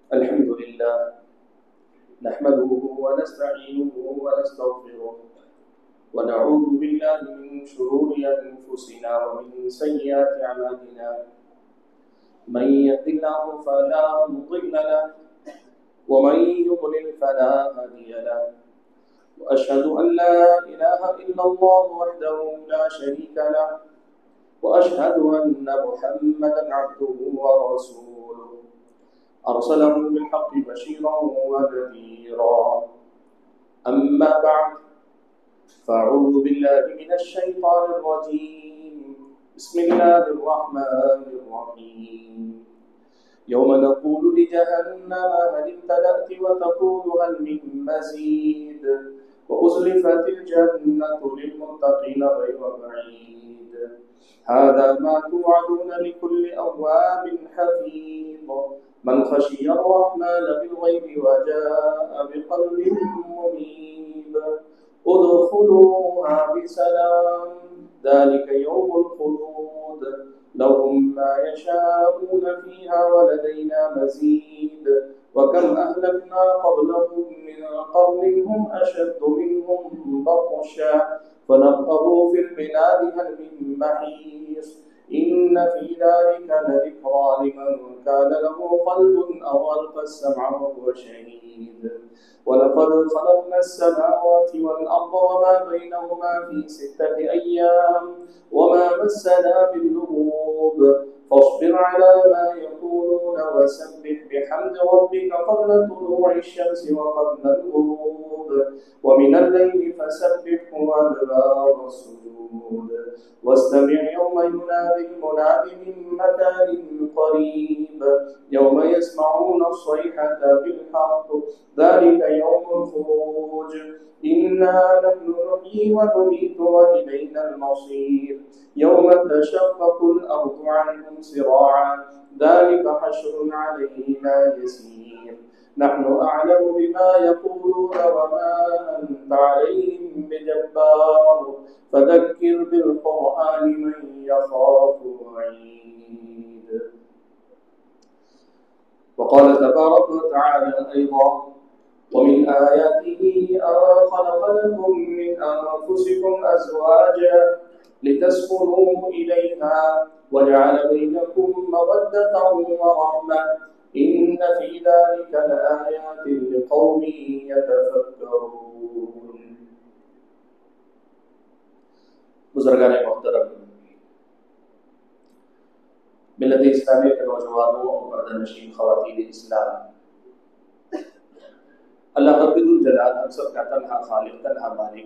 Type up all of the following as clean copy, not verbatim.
الحمد لله نحمده ونستعينه ونستغفره ونعوذ بالله من شرور أنفسنا ومن سيئات أعمالنا من يهد الله فلا مضل له ومن يضلل فلا هادي له وأشهد أن لا إله إلا الله وحده لا شريك له وأشهد أن محمدا عبده ورسوله أرسله بالحق بشيرا ونذيرا أما بعد فأعوذ بالله من الشيطان الرجيم بسم الله الرحمن الرحيم يوم نقول لجهنم هل امتلأت وتقول هل من مزيد وأزلفت الجنة للمتقين غير بعيد هذا ما توعدون لكل أواب حفيظ من خشي الرحمن بالغيب وجاء بقلب منيب ادخلوها بسلام ذلك يوم الخلود لهم ما يشاءون فيها ولدينا مزيد وكم أهلكنا قبلهم من قرن هم أشد منهم بطشا فنقبوا في البلاد هل من محيص إن في ذلك لذكرى لمن كان له قلب أو ألقى السمع وهو شهيد ولقد خلقنا السماوات والأرض وما بينهما في 6 أيام وما مسنا من لغوب فاصبر على ما يقولون وسبح بحمد ربك قبل طلوع الشمس وقبل الغروب ومن الليل فسبحه وأدبار السجود واستمع يوم ينادي المناد من مكان قريب يوم يسمعون الصيحة بالحق ذلك يوم الخروج إنا نحن نحيي ونميت وإلينا المصير يوم تشقق الأرض عنهم سراعا ذلك حشر علينا يسير نحن أعلم بما يقولون وما أنت عليهم بجبار فذكر بالقرآن من يخاف وعيد وقال تبارك وتعالى أيضا ومن آياته أن خلق لكم من أنفسكم أزواجا لتسكنوا إليها وجعل بينكم مودة ورحمة إن في ذلك لآيات لقوم يتفكرون بزرگان محترم ملت اسلامی کے نوجوانوں اور پردہ نشین خواتین اسلام، اللہ رب الجلال ہم سب کا تنہا خالق، تنہا مالک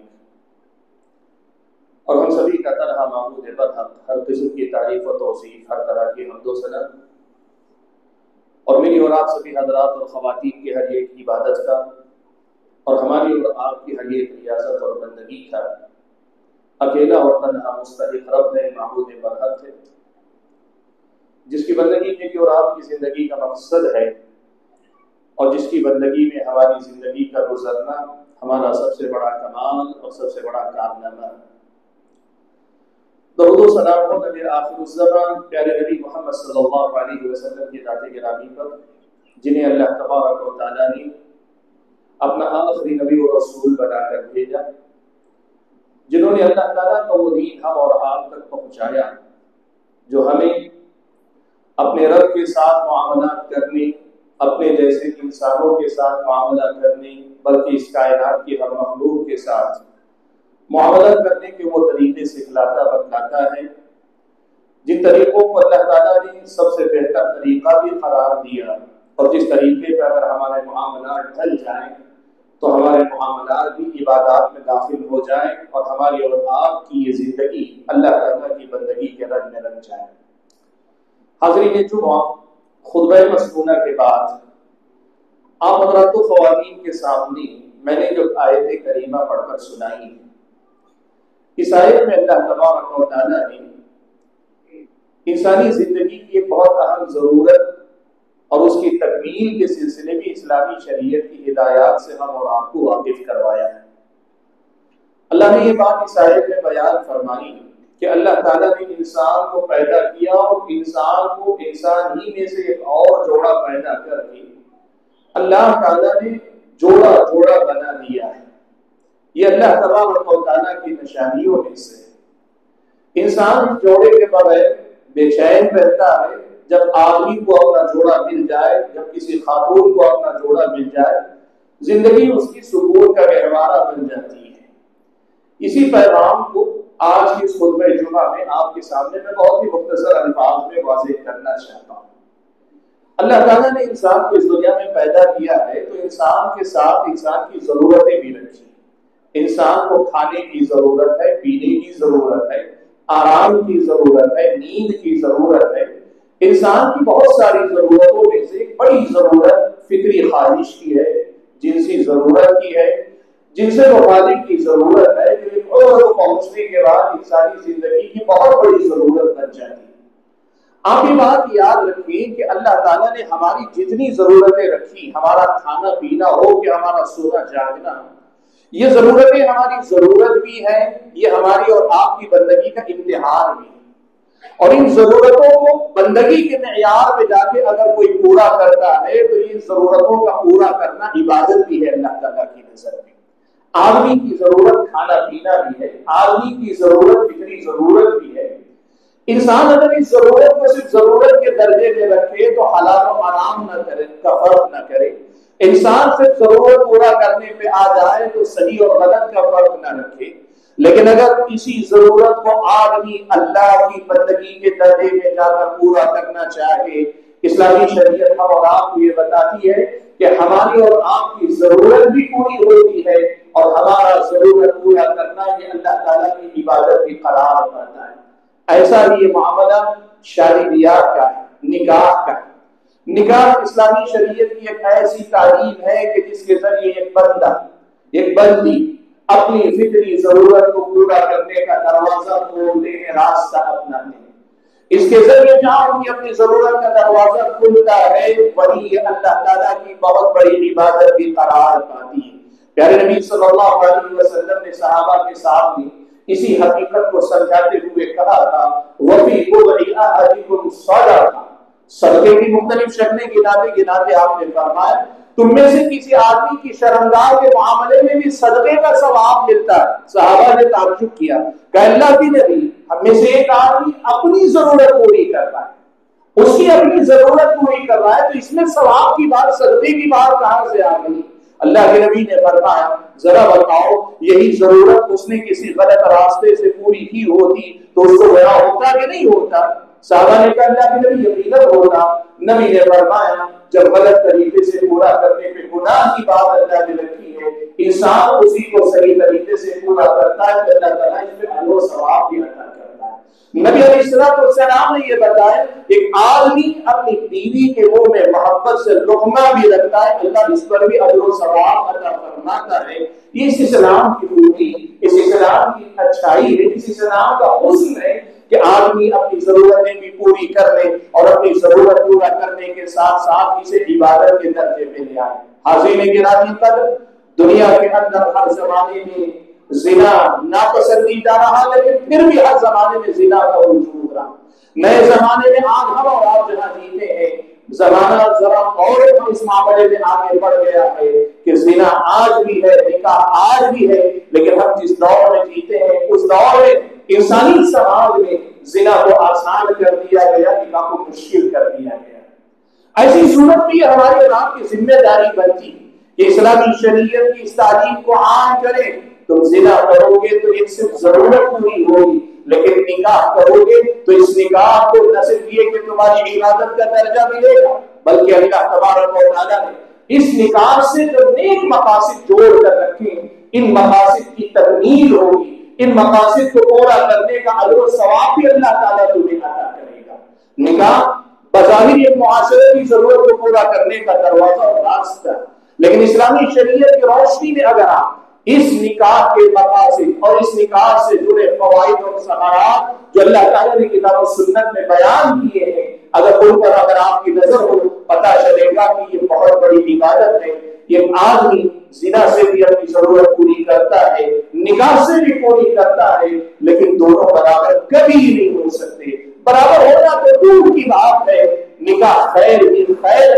اور ہم سبھی کا تنہا معبود برحق، ہر قسم کی تعریف و توصیف، ہر طرح کی حمد و ثنا اور میری اور آپ سبھی حضرات اور خواتین کی ہر ایک عبادت کا اور ہماری اور آپ کی ہر ایک ریاست اور بندگی کا اکیلا اور تنہا مستحق رب ہے، معبود برحق ہے، جس کی بندگی میری اور آپ کی زندگی کا مقصد ہے اور جس کی بندگی میں ہماری زندگی کا گزرنا ہمارا سب سے بڑا کمال اور سب سے بڑا کارنامہ ہے۔ درود و سلام ہو نبی آخر الزمان پیارے نبی محمد صلی اللہ علیہ وسلم کی ذات گرامی پر، جنہیں اللہ تبارک و تعالیٰ نے اپنا آخری نبی و رسول بنا کر بھیجا، جنہوں نے اللہ تعالیٰ کا وہ دین ہم اور آپ تک پہنچایا جو ہمیں اپنے رب کے ساتھ معاملات کرنے، اپنے جیسے انسانوں کے ساتھ معاملہ کرنے، بلکہ اس کائنات کی ہر مخلوق کے ساتھ معاملہ کرنے کے وہ طریقے سکھلاتا بتلاتا ہے، جن طریقوں کو اللہ تعالیٰ نے سب سے بہتر طریقہ بھی قرار دیا، اور جس طریقے پر اگر ہمارے معاملات ڈھل جائیں تو ہمارے معاملات بھی عبادات میں داخل ہو جائیں اور ہماری اور آپ کی یہ زندگی اللہ تعالیٰ کی بندگی کے رنگ میں رنگ جائے۔ حاضرین جمعہ، خطبہ مسنونہ کے بعد آپ حضرات و خواتین کے سامنے میں نے جو آیت کریمہ پڑھ کر سنائی، اس آیت میں اللہ تبارک و تعالیٰ نے انسانی زندگی کی ایک بہت اہم ضرورت اور اس کی تکمیل کے سلسلے میں اسلامی شریعت کی ہدایات سے ہم اور آپ کو واقف کروایا ہے۔ اللہ نے یہ بات اس آیت میں بیان فرمائی کہ اللہ تعالیٰ نے انسان کو پیدا کیا اور انسان کو انسان ہی میں سے ایک اور جوڑا پیدا کر کے اللہ تعالیٰ نے جوڑا جوڑا بنا دیا ہے. یہ اللہ تبارک و تعالیٰ کی نشانیوں میں سے ہے. انسان اس جوڑے کے بغیر بے چین رہتا ہے. جب آدمی کو اپنا جوڑا مل جائے، جب کسی خاتون کو اپنا جوڑا مل جائے، زندگی اس کی سکون کا گہوارہ بن جاتی ہے. اسی پیغام کو آج کی اس خطبہ جمعہ میں آپ کے سامنے میں بہت ہی مختصر الفاظ میں واضح کرنا چاہتا ہوں. اللہ تعالیٰ نے انسان کو اس دنیا میں پیدا کیا ہے تو انسان کے ساتھ انسان کی ضرورتیں بھی رکھی. انسان کو کھانے کی ضرورت ہے، پینے کی ضرورت ہے، آرام کی ضرورت ہے، نیند کی ضرورت ہے. انسان کی بہت ساری ضرورتوں میں سے ایک بڑی ضرورت فطری خواہش کی ہے، جنسی ضرورت کی ہے، جن سے مخالف کی ضرورت ہے، جو ایک عمر پہنچنے کے بعد انسانی زندگی کی بہت بڑی ضرورت بن جاتی ہے. آپ یہ بات یاد رکھیں کہ اللہ تعالیٰ نے ہماری جتنی ضرورتیں رکھی، ہمارا کھانا پینا ہو کہ ہمارا سونا جاگنا، یہ ضرورتیں ہماری ضرورت بھی ہیں، یہ ہماری اور آپ کی بندگی کا امتحان بھی ہے. اور ان ضرورتوں کو بندگی کے معیار پہ جا کے اگر کوئی پورا کرتا ہے تو ان ضرورتوں کا پورا کرنا عبادت بھی ہے اللہ تعالیٰ کی نظر میں. آدمی کی ضرورت کھانا پینا بھی ہے، آدمی کی ضرورت فطری ضرورت بھی ہے. انسان اگر اس ضرورت کو صرف ضرورت کے درجے میں رکھے تو حلال و حرام نہ کرے، کا فرق نہ کرے. انسان صرف ضرورت پورا کرنے پہ آ جائے تو صحیح اور غلط کا فرق نہ رکھے. لیکن اگر اسی ضرورت کو آدمی اللہ کی بندگی کے درجے میں جا کر پورا کرنا چاہے، اسلامی شریعت ہم اور آپ کو یہ بتاتی ہے کہ ہماری اور آپ کی ضرورت بھی پوری ہوتی ہے اور ہمارا ضرورت پورا کرنا یہ اللہ تعالیٰ کی عبادت بھی قرار پاتا ہے. ایسا ہی یہ معاملہ شادی بیاہ کا ہے، نکاح کا ہے. نکاح اسلامی شریعت کی ایک ایسی تعلیم ہے کہ جس کے ذریعے ایک بندہ، ایک بندی اپنی فطری ضرورت کو پورا کرنے کا دروازہ کھولتے ہیں، راستہ اپناتے ہیں. اس کے ذریعے جہاں ان کی اپنی ضرورت کا دروازہ کھلتا ہے وہی اللہ تعالیٰ کی بہت بڑی عبادت بھی قرار پاتی ہے. پیارے نبی صلی اللہ علیہ وسلم نے صحابہ کے سامنے اسی حقیقت کو سمجھاتے ہوئے کہا تھا وَفِي بُضْعِ أَحَدِكُمْ صَدَقَةٌ. صدقے کی مختلف شکلیں گناتے گناتے آپ نے فرمایا تم میں سے کسی آدمی کی شرمگاہ کے معاملے میں بھی صدقے کا ثواب ملتا ہے. صحابہ نے تعجب کیا کہ اللہ کی نبی، ہم میں سے ایک آدمی اپنی ضرورت پوری کر رہا ہے، اس کی اپنی ضرورت پوری کر رہا ہے، تو اس میں ثواب کی بات، صدقے کی بات کہاں سے آ گئی؟ اللہ کے نبی نے فرمایا ذرا بتاؤ یہی ضرورت اس نے کسی غلط راستے سے پوری کی ہوتی تو اس کو گناہ ہوتا کہ نہیں ہوتا؟ صحابہ نے کہا اللہ کے نبی یقیناً ہوتا. نبی نے فرمایا جب غلط طریقے سے پورا کرنے پہ گناہ کی بات اللہ نے رکھی ہے، انسان اسی کو صحیح طریقے سے پورا کرتا ہے تو اللہ تعالیٰ اس پہ اجر و ثواب بھی عطا کرتا ہے. نبی علیہ السلام نے یہ بتایا ایک آدمی اپنی بیوی کے منہ میں محبت سے لقمہ بھی رکھتا ہے، اللہ اس پر بھی اجر و ثواب عطا فرماتا ہے. یہ اس اسلام کی خوبی، اس اسلام کی اچھائی ہے، اس اسلام کا حسن ہے کہ آدمی اپنی ضرورتیں بھی پوری کر لے اور اپنی ضرورت پورا کرنے کے ساتھ ساتھ اسے عبادت کے درجے میں لے آئے. حاضرین گرامی قدر، دنیا کے اندر ہر زمانے میں زنا ناپسندیدہ رہا لیکن پھر بھی ہر زمانے میں زنا کا وجود رہا. نئے زمانے میں آج ہم اور آپ جہاں جیتے ہیں زمانہ ذرا اور اس معاملے میں آگے بڑھ گیا ہے کہ زنا آج بھی ہے، نکاح آج بھی ہے، لیکن ہم جس دور میں جیتے ہیں اس دور میں انسانی سماج میں زنا کو آسان کر دیا گیا، نکاح کو مشکل کر دیا گیا. ایسی صورت میں ہماری اور آپ کی ذمہ داری بنتی کہ اسلامی شریعت کی اس تعلیم کو عام کریں. تم زنا کرو گے تو ایک صرف ضرورت پوری ہوگی، لیکن نکاح کرو گے تو اس نکاح کو نہ صرف یہ کہ تمہاری عبادت کا درجہ ملے گا بلکہ اللہ تبارک و تعالیٰ نے اس نکاح سے جو نیک مقاصد جوڑ کر رکھے ان مقاصد کی تکمیل ہوگی، ان مقاصد کو پورا کرنے کا اجر و ثواب بھی اللہ تعالیٰ تمہیں عطا کرے گا. نکاح بظاہر ایک معاشرے کی ضرورت کو پورا کرنے کا دروازہ اور راستہ، لیکن اسلامی شریعت کی روشنی میں اگر آپ اس نکاح کے مقاصد اور اس نکاح سے جڑے فوائد اور ثمرات جو اللہ تعالیٰ نے کتاب و سنت میں بیان کیے ہیں ان پر اگر آپ کی نظر ہو پتہ چلے گا کہ یہ بہت بڑی عبادت ہے. یہ آدمی زنا سے بھی اپنی ضرورت پوری کرتا ہے، نکاح سے بھی پوری کرتا ہے، لیکن دونوں برابر کبھی نہیں ہو سکتے. برابر ہونا تو دور کی بات ہے. نکاح خیر ہی خیر ہے،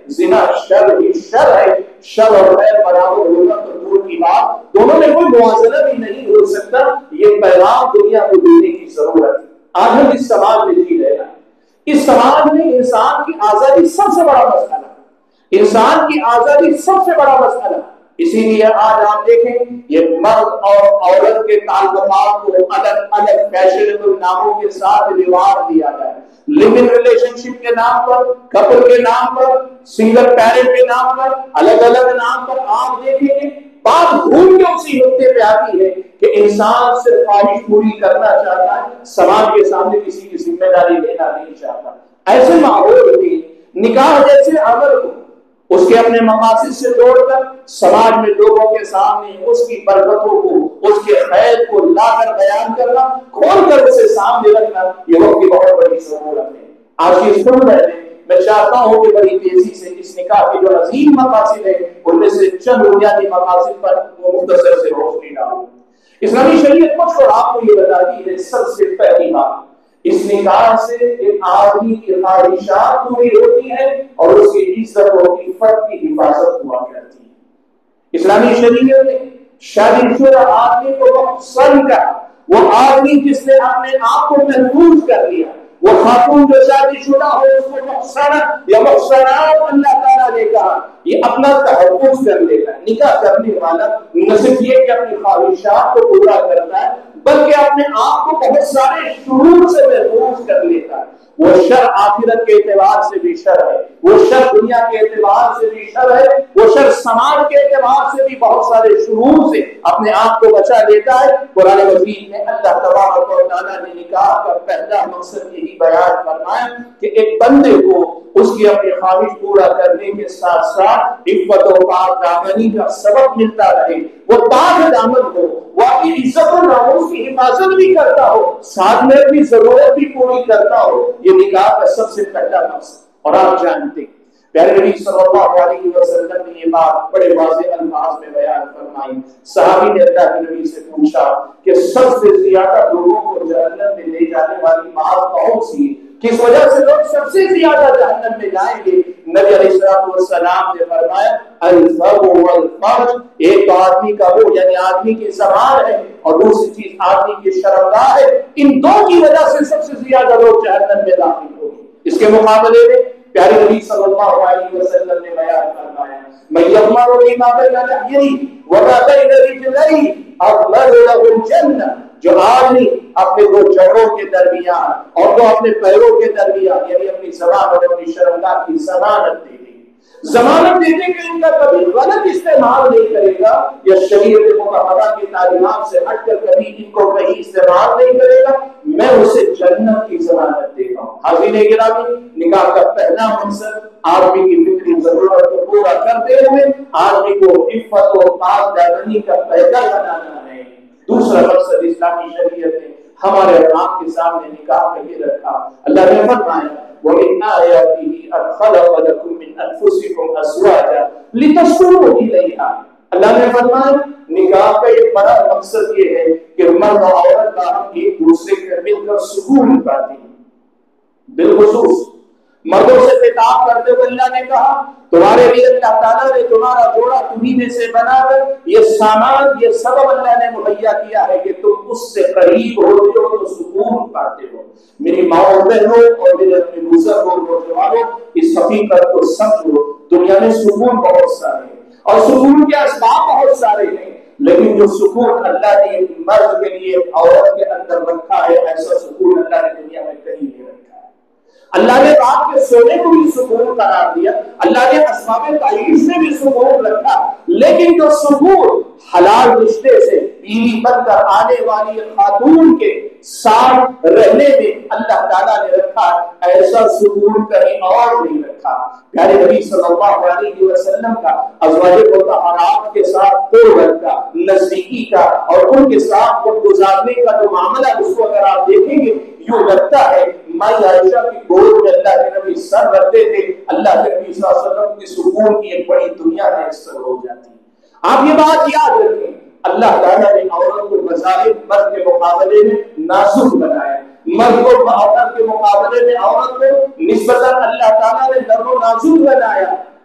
زنا شر ہی شر ہے، شر اور خیر برابر ہوگا تو دور کی بات، دونوں میں کوئی موازنہ بھی نہیں ہو سکتا۔ یہ پیغام دنیا کو دینے کی ضرورت ہے۔ آج ہم اس سماج میں جی رہے ہیں، اس سماج میں انسان کی آزادی سب سے بڑا مسئلہ ہے، انسان کی آزادی سب سے بڑا مسئلہ ہے۔ اسی لیے آج آپ دیکھیں یہ مرد اور عورت کے تعلقات کو الگ الگ فیشنیبل ناموں کے ساتھ رواج دیا گیا ہے، لیونگ ریلیشن شپ کے نام پر، کپل کے نام پر، سنگل پیرنٹ کے نام پر، الگ الگ نام پر آپ دیکھیں گے بات گھوم کے اسی نقطے پہ آتی ہے کہ انسان صرف خواہش پوری کرنا چاہتا ہے، سماج کے سامنے کسی کی ذمہ داری لینا نہیں چاہتا۔ ایسے ماحول میں نکاح جیسے عمل کو اس کے اپنے مقاصد سے توڑ کر سماج میں لوگوں کے سامنے اس کی برکتوں کو، اس کے خیر کو لا کر بیان کرنا، کھول کر اسے سامنے رکھنا، یہ وقت کی بہت بڑی ضرورت ہے۔ آج کی سنت میں چاہتا ہوں کہ بڑی تیزی سے اس نکاح کے جو عظیم مقاصد ہیں ان میں سے چند بنیادی مقاصد پر مختصر سے روشنی ڈالوں۔ اسلامی شریعت مجھ اور آپ کو یہ بتاتی ہے سب سے پہلی بات، اس نکاح سے ایک آدمی کی خواہشات پوری ہوتی ہے اور اس کی عزت و عفت کی حفاظت ہوا کرتی ہے۔ اسلامی شریعت میں شادی شدہ آدمی کو محسن کا، وہ آدمی جس نے اپنے آپ کو محفوظ کر لیا، وہ خاتون جو شادی شدہ ہو اس کو محسنہ یا محسنات اللہ تعالیٰ نے کہا یہ اپنا تحفظ کر لیتا ہے۔ نکاح کرنے والا نہ صرف یہ کہ اپنی خواہشات کو پورا کرتا ہے بلکہ اپنے آپ کو بہت سارے شرور سے محفوظ کر لیتا ہے۔ وہ شر آخرت کے اعتبار سے بھی شر ہے، وہ شر دنیا کے اعتبار سے بھی شر ہے، وہ شر سماج کے اعتبار سے بھی بہت سارے شرور سے اپنے آپ کو بچا لیتا ہے۔ قرآن مجید میں اللہ تبارک و تعالیٰ نے نکاح کا پہلا مقصد یہی بیان فرمایا کہ ایک بندے کو اس کی اپنی خواہش پورا کرنے کے ساتھ ساتھ عفت و پاک دامنی کا سبب ملتا رہے، وہ پاک دامن ہو، وہ اپنی عزت و ناموس کی حفاظت بھی کرتا ہو، ساتھ میں اپنی ضرورت بھی پوری کرتا ہو۔ یہ نکاح کا سب سے پہلا مقصد۔ اور آپ جانتے ہیں پیارے نبی صلی اللہ علیہ وسلم نے یہ بات بڑے واضح الفاظ میں بیان فرمائی۔ صحابی نے اللہ کے نبی سے پوچھا کہ سب سے زیادہ لوگوں کو جہنم میں لے جانے والی بات کون سی ہے، کس وجہ سے لوگ سب سے زیادہ جہنم میں جائیں گے؟ نبی علیہ السلام نے فرمایا الفم والفرج، ایک تو آدمی کا وہ یعنی آدمی کی زبان ہے اور دوسری چیز آدمی کی شرمگاہ ہے، ان دو کی وجہ سے سب سے زیادہ لوگ جہنم میں داخل ہوں گے۔ اس کے مقابلے میں پیارے نبی صلی اللہ علیہ وسلم نے بیان فرمایا من یضمن لما بین لحیہ وما بین رجلیہ اضمن له الجنہ، جو آدمی اپنے دو جوڑوں کے درمیان اور وہ اپنے پیروں کے درمیان یعنی اپنی زبان اور اپنی شرمگاہ کی ضمانت دے دے، ضمانت دینے کے ان کا کبھی غلط استعمال نہیں کرے گا یا شریعت مطہرہ کی تعلیمات سے ہٹ کر کبھی ان کو کہیں استعمال نہیں کرے گا، میں اسے جنت کی ضمانت دیتا ہوں۔ حاضرین گرامی، نکاح کا پہلا مقصد آدمی کی فطری ضرورت کو پورا کرتے ہوئے آدمی کو عفت و پاک دامنی کا پیدا بنانا ہے۔ دوسرا مقصد اسلامی شریعت نے ہمارے آپ کے سامنے نکاح کا یہ رکھا، اللہ نے فرمایا وَمِنْ آيَاتِهِ أَنْ خَلَقَ لَكُم مِّنْ أَنفُسِكُمْ أَزْوَاجًا لِتَسْكُنُوا إِلَيْهَا۔ اللہ نے فرمایا نکاح کا ایک بڑا مقصد یہ ہے کہ مرد اور عورت کا ہم ایک دوسرے سے مل کر سکون پاتے ہیں۔ بالخصوص مردوں سے خطاب کرتے ہوئے اللہ نے کہا تمہارے لیے اللہ تعالیٰ نے تمہارا جوڑا تمہیں میں سے بنا کر یہ سامان یہ سبب اللہ نے مہیا کیا ہے کہ تم اس سے قریب ہوتے ہو تو سکون پاتے ہو۔ میری ماں اور بہنوں اور میرے اپنے بزرگوں نوجوانوں اس حقیقت کو سمجھو، دنیا میں سکون بہت سارے ہیں اور سکون کے اسباب بہت سارے ہیں، لیکن جو سکون اللہ نے مرد کے لیے عورت کے اندر رکھا ہے ایسا سکون اللہ نے دنیا میں کہیں نہیں رکھا۔ اللہ نے رات کے سونے کو بھی سکون قرار دیا، اللہ نے اسباب تعیش سے بھی سکون رکھا، لیکن جو سکون حلال رشتے سے بیوی بن کر آنے والی خاتون کے ساتھ رہنے میں اللہ تعالیٰ نے رکھا ایسا سکون کہیں اور نہیں رکھا۔ پیارے نبی صلی اللہ علیہ وسلم کا ازواج مطہرات کے ساتھ قربت کا، نزدیکی کا اور ان کے ساتھ وقت گزارنے کا جو معاملہ اس کو اگر آپ دیکھیں گے یوں لگتا ہے ماں عائشہ کی گود میں اللہ کے نبی سر رکھتے تھے، اللہ کے نبی صلی اللہ علیہ وسلم کی سکون کی ایک بڑی دنیا میسر ہو جاتی۔ آپ یہ بات یاد رکھیں اللہ تعالیٰ نے عورت کو بظاہر مرد کے مقابلے میں نازک بنایا، مرد کو عورت کے مقابلے میں عورت کو نسبتاً اللہ تعالیٰ نے نرم و نازک بنایا،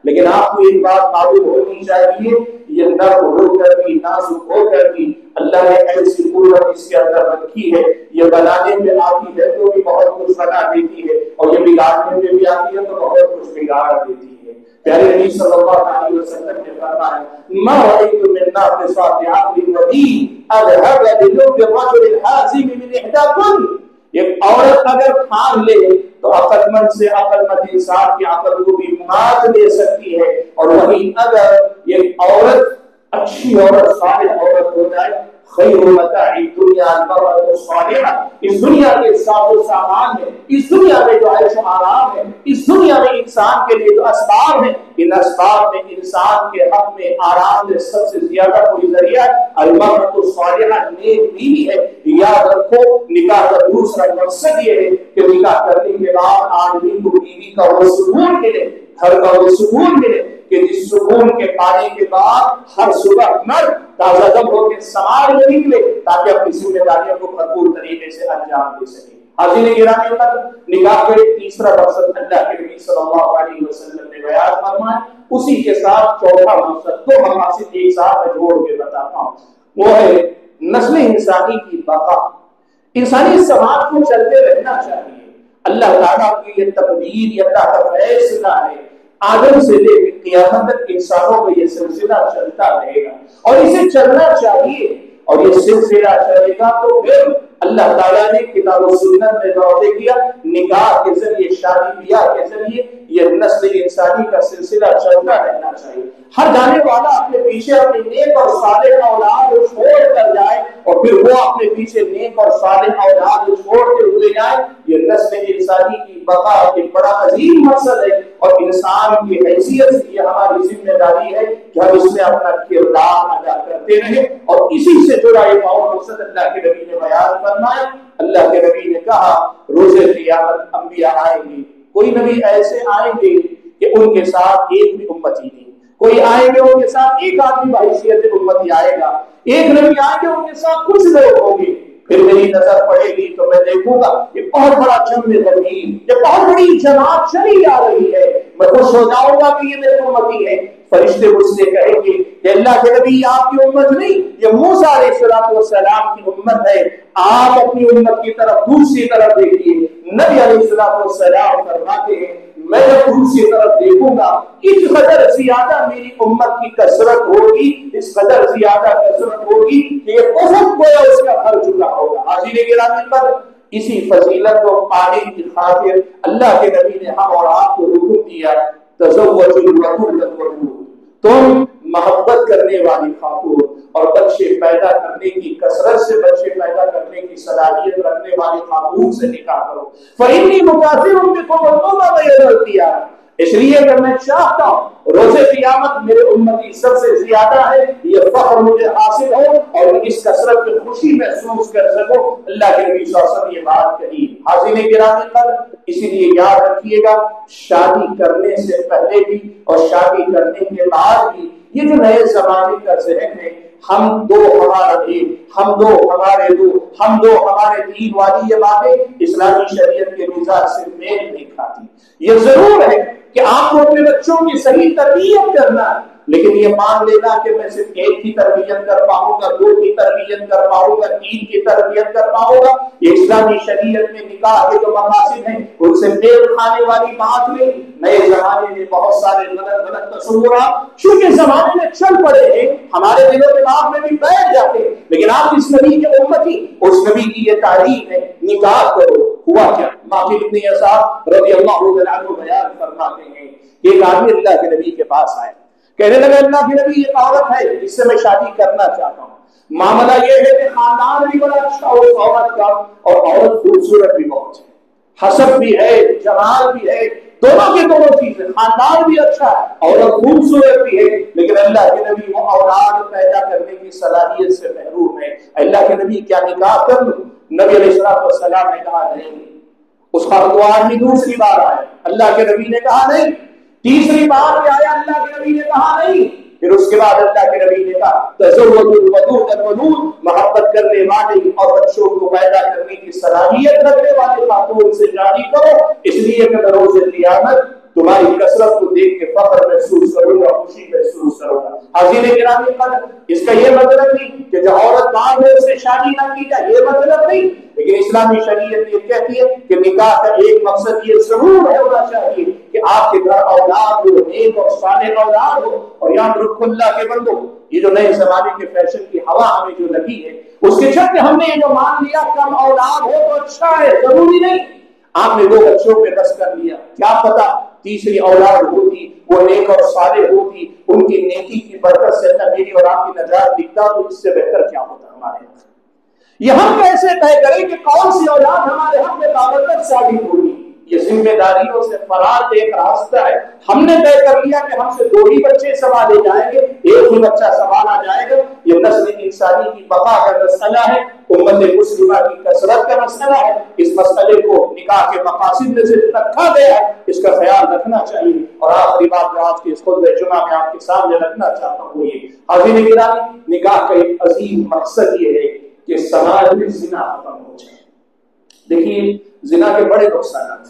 لیکن آپ کو ایک بات معلوم ہونی چاہیے، یہ نرم ہو کر بھی، نازک ہو کر بھی اللہ نے ایسی قوت اس کے اندر رکھی ہے، یہ بنانے میں آتی ہے تو بھی بہت کچھ بنا دیتی ہے، اور یہ بگاڑنے میں بھی آتی ہے تو بہت کچھ بگاڑ دیتی ہے۔ پیارے نبی صلی اللہ علیہ وسلم نے فرمایا ما رأيت من ناقصات عقل ودين اذهب للب الرجل الحازم من احداكن، ایک عورت اگر ٹھان لے تو عقل مند سے عقل مند انسان کی عقل کو بھی مات دے سکتی ہے، اور وہیں اگر ایک عورت اچھی عورت صالح عورت ہو جائے، خیر متاع الدنیا المرأة الصالحہ، اس دنیا کے ساز و سامان میں، اس دنیا میں جو عیش و آرام ہے، اس دنیا میں انسان کے لیے جو اسباب ہیں، ان اسباب میں انسان کے حق میں آرام میں سب سے زیادہ کوئی ذریعہ المرأة الصالحہ نیک بیوی ہے۔ یاد رکھو نکاح کا دوسرا مقصد یہ ہے کہ نکاح کرنے کے بعد آدمی کو بیوی کا وہ سکون ملے، گھر کا وہ سکون ملے کہ جس سکون کے پانے کے بعد ہر صبح مرد تازہ دم ہو کے سماج میں نکلے تاکہ اپنی ذمہ داریوں کو بھرپور طریقے سے انجام دے سکے۔ حاضرین گرامی، نکاح کا ایک تیسرا مقصد اللہ کے نبی صلی اللہ علیہ وسلم نے بیان فرمایا، اسی کے ساتھ چوتھا مقصد دو مقاصد ایک ساتھ میں جوڑ کے بتاتا ہوں، وہ ہے نسل انسانی کی بقا۔ انسانی سماج کو چلتے رہنا چاہیے، اللہ تعالیٰ کی یہ تقدیر، یہ اللہ کا فیصلہ ہے، آدم سے لے کے قیامت تک انسانوں میں یہ سلسلہ چلتا رہے گا اور اسے چلنا چاہیے، اور یہ سلسلہ چلے گا تو پھر اللہ تعالیٰ نے کتاب و سنت میں واضح کیا، نکاح کے ذریعے، شادی بیاہ کے ذریعے یہ نسل انسانی کا سلسلہ چلتا رہنا چاہیے۔ ہر جانے والا اپنے پیچھے اپنی نیک اور صالح اولاد کو چھوڑ کر جائے اور پھر وہ اپنے پیچھے نیک اور صالح اولاد کو چھوڑتے ہوئے جائے، یہ نسل انسانی کی بقا ایک بڑا عظیم مقصد ہے، اور انسان کی حیثیت سے یہ ہماری ذمہ داری ہے کہ ہم اس میں اپنا کردار ادا کرتے رہیں، اور اسی سے جڑا ایک اور مقصد اللہ کے نبی نے بیان فرمایا۔ اللہ کے نبی نے کہا روز قیامت انبیاء آئیں گے، کوئی نبی ایسے آئیں گے کہ ان کے ساتھ ایک بھی امتی نہیں، کوئی آئیں گے ان کے ساتھ ایک آدمی بحیثیت امتی آئے گا، ایک نبی آئیں گے ان کے ساتھ کچھ لوگ ہوں گے، پھر میری نظر پڑے گی تو میں دیکھوں گا یہ بہت بڑا جم غریب، یہ بہت بڑی جماعت چلی آ رہی ہے، میں خوش ہو جاؤں گا کہ یہ میرے امتی ہے۔ فرشتے مجھ سے کہیں گے کہ اللہ کے نبی آپ کی امت نہیں، یہ موسیٰ علیہ السلام کی امت ہے، آپ اپنی امت کی طرف دوسری طرف دیکھیے۔ نبی علیہ السلام فرماتے ہیں میں جب دوسری طرف دیکھوں گا اس قدر زیادہ میری امت کی کثرت ہوگی، اس قدر زیادہ کثرت ہوگی کہ یہ بہت بڑا اس کا بھر چکا ہوگا۔ حاضرین گرامی، پر اسی فضیلت کو پانے کی خاطر اللہ کے نبی نے ہم اور آپ کو حکم دیا تزوجوا الودود، تم محبت کرنے والی خاتون اور بچے پیدا کرنے کی، کثرت سے بچے پیدا کرنے کی صلاحیت رکھنے والی خاتون سے نکاح کرو، فإنی مکاثر بکم الامم یوم القیامہ، اس لیے کہ میں چاہتا ہوں روز قیامت میرے امتی سب سے زیادہ ہے، یہ فخر مجھے حاصل ہو اور اس کثرت کی خوشی محسوس کر سکوں۔ اللہ کے نبی صلی اللہ علیہ وسلم یہ بات کہی۔ حاضرین گرامی، پر اسی لیے یاد رکھیے گا شادی کرنے سے پہلے بھی اور شادی کرنے کے بعد بھی یہ جو نئے زمانے کا ذہن ہے، ہم دو ہمارا ایک، ہم دو ہمارے دو، ہم دو ہمارے تین والی یہ باتیں اسلامی شریعت کے مزاج سے میل نہیں کھاتی۔ یہ ضرور ہے کہ آپ کو اپنے بچوں کی صحیح تربیت کرنا ہے، لیکن یہ مان لینا کہ میں صرف ایک کی تربیت کر پاؤں گا، دو کی تربیت کر پاؤں گا، تین کی تربیت کر پاؤں گا، یہ اسلامی شریعت میں نکاح کے جو مقاصد ہیں ان سے میل کھانے والی بات نہیں۔ نئے زمانے میں بہت سارے غلط تصورات چونکہ زمانے میں چل پڑے ہیں، ہمارے دل و دماغ میں بھی بیٹھ جاتے ہیں، لیکن آپ اس نبی کے امتی، اس نبی کی یہ تعلیم ہے نکاح کرو۔ ہوا کیا؟ ماقل ابن یسار رضی اللہ عنہ بیان فرماتے ہیں کہ ایک آدمی اللہ کے نبی کے پاس آئے، کہنے لگا اللہ کے نبی ایک عورت ہے جس سے میں شادی کرنا چاہتا ہوں، معاملہ یہ ہے کہ خاندان بھی بڑا اچھا ہو اس عورت کا اور عورت خوبصورت بھی بہت ہے، حسب بھی ہے، جمال بھی ہے، دونوں کی دونوں چیزیں، خاندان بھی اچھا ہے، عورت خوبصورت بھی ہے، لیکن اللہ کے نبی وہ اولاد پیدا کرنے کی صلاحیت سے محروم ہے۔ اللہ کے نبی کیا نکاح کر لوں؟ نبی علیہ السلام نے کہا نہیں۔ اس کا تو آدمی دوسری بار آیا، اللہ کے نبی نے کہا نہیں، تیسری بار بھی آیا، اللہ کے نبی نے کہا نہیں، پھر اس کے بعد اللہ کے نبی نے کہا تزوجوا الودود، محبت کرنے والی اور بچوں کو پیدا کرنے کی صلاحیت رکھنے والے خاتون سے شادی کرو، اس لیے کہ روز قیامت تمہاری کثرت کو دیکھ کے فخر محسوس کروں گا، خوشی محسوس کروں گا۔ حاضرین گرامی قدر، اس کا یہ مطلب نہیں کہ جو عورت بعد ہے اس سے شادی نہ کی جائے، یہ مطلب نہیں، لیکن اسلامی شریعت یہ کہتی ہے کہ نکاح کا ایک مقصد یہ ضرور ہونا چاہیے کہ آپ کے گھر اولاد ہو، نیک اور صالح اولاد ہو۔ اور یاد رکھو اللہ کے بندو، یہ جو نئے زمانے کے فیشن کی ہوا ہمیں جو لگی ہے، اس کے چلتے ہم نے یہ جو مان لیا کم اولاد ہو تو اچھا ہے، ضروری نہیں۔ آپ نے 2 بچوں پہ بس کر لیا، کیا پتا تیسری اولاد ہوتی وہ نیک اور صالح ہوتی، ان کی نیکی کی برکت سے اللہ میری اور آپ کی نجات دکھتا، تو اس سے بہتر کیا ہوتا ہمارے حق۔ یہ ہم کیسے طے کریں کہ کون سی اولاد ہمارے حق میں بابرکت ثابت ہوگی؟ یہ ذمہ داریوں سے فرار ایک راستہ ہے۔ ہم نے طے کر لیا کہ ہم سے 2 ہی بچے سنبھالے جائیں گے، ایک ہی بچہ سنبھالا جائے گا۔ یہ نسل انسانی کی بقا کا مسئلہ ہے، امت مسلمہ کی کثرت کا مسئلہ ہے۔ اس مسئلے کو نکاح کے مقاصد میں سے رکھا گیا ہے، اس کا خیال رکھنا چاہیے۔ اور آخری بات جو آج کے اس خطبہ جمعہ میں آپ کے سامنے رکھنا چاہتا ہوں وہ یہ، حاضرین گرامی، نکاح کا ایک عظیم مقصد یہ ہے کہ سماج میں زنا ختم ہو جائے۔ دیکھیے زنا کے بڑے نقصانات،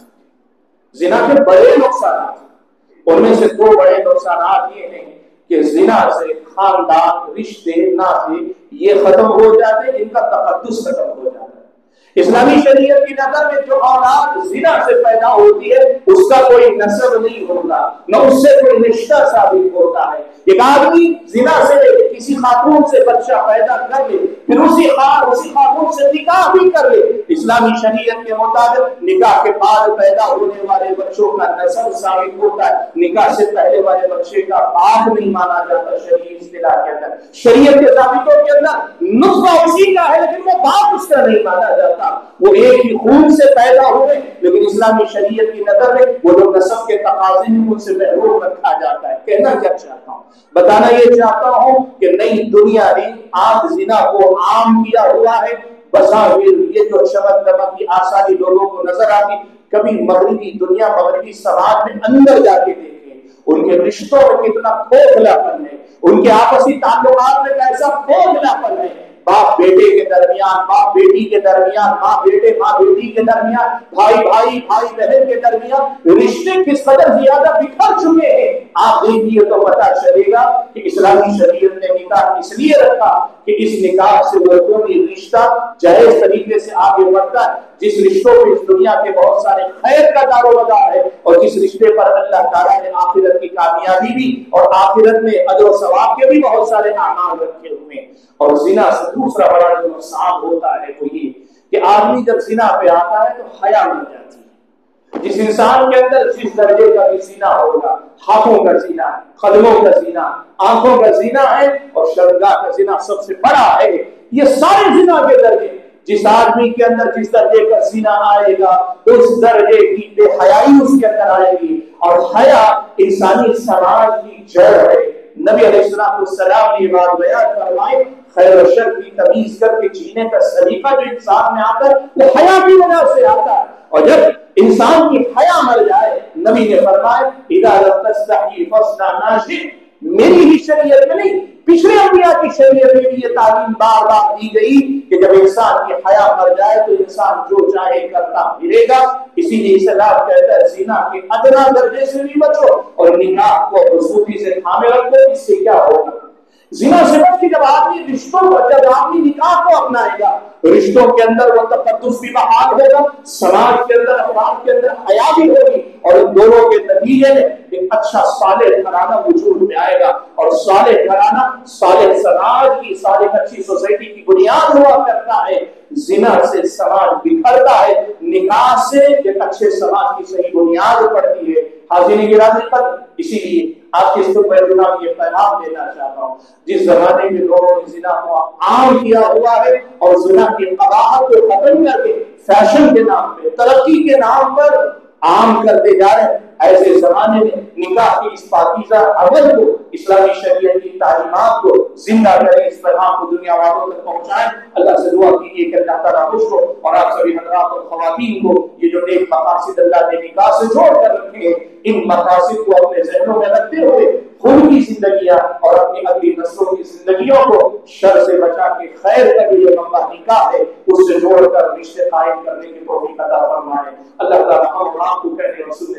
زنا کے بڑے نقصانات، ان میں سے 2 بڑے نقصانات یہ ہیں کہ زنا سے خاندان، رشتے، ناطے یہ ختم ہو جاتے ہیں، ان کا تقدس ختم ہو جاتا ہے۔ اسلامی شریعت کی نظر میں جو اولاد زنا سے پیدا ہوتی ہے اس کا کوئی نسب نہیں ہوتا، نہ اس سے کوئی رشتہ ثابت ہوتا ہے۔ ایک آدمی زنا سے کسی خاتون سے بچہ پیدا کر لے، پھر اسی خاتون سے نکاح بھی کر لے، اسلامی شریعت کے مطابق نکاح کے بعد پیدا ہونے والے بچوں کا نسب ثابت ہوتا ہے، نکاح سے پہلے والے بچے کا باپ نہیں مانا جاتا۔ شریعت اصطلاح کے اندر، شریعت کے ضابطوں کے اندر نطفہ اسی کا ہے لیکن وہ باپ اس کا نہیں مانا جاتا، وہ ایک ہی خون سے پیدا ہوئے، لیکن اسلامی شریعت کی نظر میں وہ جو نسب کے تقاضے ہیں ان سے محروم رکھا جاتا ہے۔ کہنا کیا چاہتا ہوں، بتانا یہ چاہتا ہوں کہ نئی دنیا نے آج زنا کو عام کیا ہوا ہے۔ بظاہر یہ جو چمک دمک کی آسانی لوگوں کو نظر آتی، کبھی مغربی دنیا، مغربی سماج میں اندر جا کے دیکھیں، ان کے رشتوں میں کتنا کھوکھلاپن ہے، ان کے آپسی تعلقات میں کیسا کھوکھلاپن ہے۔ باپ بیٹے کے درمیان، باپ بیٹی کے درمیان، ماں بیٹے ماں بیٹی کے درمیان، بھائی بھائی بھائی بہن کے درمیان رشتے کس قدر زیادہ بکھر چکے ہیں۔ آپ دیکھیے تو پتہ چلے گا کہ اسلامی شریعت نے نکاح اس لیے رکھا کہ اس نکاح سے وہ کوئی رشتہ جائز طریقے سے آگے بڑھتا ہے، جس رشتوں پہ اس دنیا کے بہت سارے خیر کا دار و مدار ہے، اور جس رشتے پر اللہ تعالیٰ نے آخرت کی کامیابی بھی اور آخرت میں اجر و ثواب کے بھی بہت سارے اعمال رکھے ہوئے ہیں۔ اور زنا سے دوسرا بڑا جو نقصان ہوتا ہے وہ یہ کہ آدمی جب زنا پہ آتا ہے تو حیا مر جاتی ہے۔ جس انسان کے اندر جس درجے کا بھی زنا ہوگا، ہاتھوں کا زنا، قدموں کا زنا، آنکھوں کا زنا ہے، اور شرمگاہ کا زنا سب سے بڑا ہے۔ یہ سارے زنا کے درجے، جس آدمی کے اندر جس درجے کا زنا آئے گا اس درجے کی بے حیائی اس کے اندر آئے گی، اور حیا انسانی سماج کی جڑ ہے۔ نبی علیہ السلام نے یہ بات بیان فرمائی، خیر و شر کی تمیز کر کے جینے کا سلیقہ جو انسان میں آتا ہے وہ حیا کی وجہ سے آتا ہے، اور جب انسان کی حیا مر جائے، نبی نے فرمایا اذا لم تستحی فاصنع ما شئت، میری ہی شریعت میں نہیں پچھلے انبیاء کی شریعت میں بھی یہ تعلیم بار بار دی گئی کہ جب انسان کی حیا مر جائے تو انسان جو چاہے کرتا پھرے گا۔ اسی لیے اسلام کہتا ہے زنا کے ادنا درجے سے بھی بچو اور نکاح کو خصوصی سے تھامے رکھو۔ اس سے کیا ہوگا؟ زنا سے بچ کے جب آدمی رشتوں کو، جب آدمی نکاح کو اپنائے گا، رشتوں کے اندر وہ تقدس بھی بحال ہوگا، سماج کے اندر، افراد کے اندر حیا بھی ہوگی، اور ان دونوں کے نتیجے میں ایک اچھا صالح گھرانہ وجود میں آئے گا، اور صالح گھرانہ صالح سماج کی، صالح اچھی سوسائٹی کی بنیاد ہوا کرتا ہے۔ زنا سے سماج بکھرتا ہے، نکاح سے ایک اچھے سماج کی صحیح بنیاد پڑتی ہے۔ حاضرین گرامی پر اسی لیے آپ کے خطبہ جمعہ میں یہ پیغام دینا چاہتا ہوں، جس زمانے میں لوگوں نے زنا کو عام کیا ہوا ہے اور زنا کی قباحت کو ختم کر کے فیشن کے نام پہ، ترقی کے نام پر عام کرتے جا رہے ہیں، ایسے زمانے میں نکاح کی اس پاکیزہ عمل کو، اسلامی شریعت کی تعلیمات کو زندہ کریں، اس پیغام کو دنیا والوں تک پہنچائیں۔ اللہ سے دعا کیجیے کہ اللہ تعالیٰ مجھ کو اور آپ سبھی حضرات اور خواتین کو یہ جو نیک مقاصد اللہ نے نکاح سے جوڑ کر رکھے ہیں، ان مقاصد کو اپنے ذہنوں میں رکھتے ہوئے خود کی زندگیاں اور اپنی اگلی نسلوں کی زندگیوں کو شر سے بچا کے خیر کا جو یہ معاملہ نکاح ہے اس سے جوڑ کر رشتے قائم کرنے کی توفیق عطا فرمائے۔ اللہ تعالیٰ ہم اور آپ کو کہنے اور سننے سے زیادہ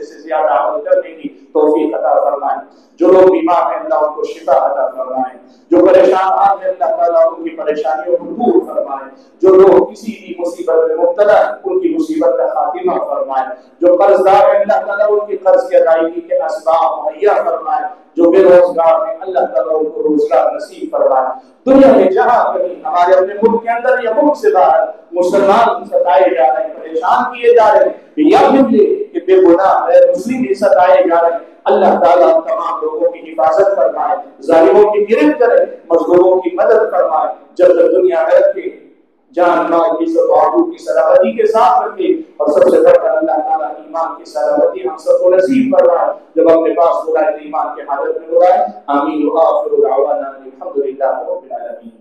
زیادہ عمل کرنے کی توفیق عطا فرمائے. جو لوگ بیمار ہیں اللہ ان کو شفا عطا فرمائے. جو پریشان ہیں اللہ تعالیٰ ان کی پریشانیوں کو دور فرمائے. جو لوگ کسی بھی مصیبت میں مبتلا ہیں ان کی مصیبت کا خاتمہ فرمائے. جو قرض دار ہیں اللہ تعالیٰ ان کی قرض کی ادائیگی کے اسباب مہیا فرمائے. جو بے روزگار ہیں اللہ تعالیٰ ان کو روزگار نصیب فرمائے. دنیا میں جہاں کہیں ہمارے اپنے ملک کے اندر یا ملک سے باہر مسلمان ستائے جا رہے ہیں, پریشان کیے جا رہے ہیں, یا پھر یہ کہ بے گناہ غیر مسلم بھی ستائے جا رہے ہیں, اللہ تعالیٰ تمام لوگوں کی حفاظت فرمائے, ظالموں کی گرفت کرے, مظلوموں کی مدد فرمائے. جب تک دنیا میں رکھے جان مال عزت و آبرو کی سلامتی کے ساتھ رکھے, اور سب سے بڑھ کر اللہ تعالیٰ ایمان کی سلامتی ہم سب کو نصیب فرمائے. جب اپنے پاس بلائے تو ایمان کے حالت میں بلائے. آمین. وآخر دعوانا الحمد للہ رب العالمین.